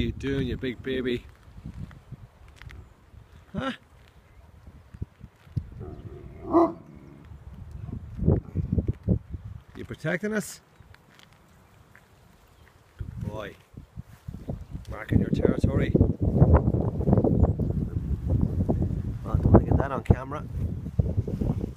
you doing, you big baby? Huh? You protecting us? Good boy. Marking your territory. Well, I don't want to get that on camera.